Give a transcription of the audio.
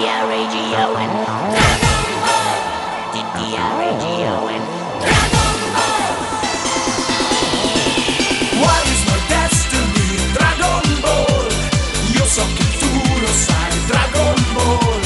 DDR-AGO-N. Dragon Ball. DDR-AGO-N. Dragon Ball. What is my destiny? Dragon Ball. Io so che tu lo sai, Dragon Ball.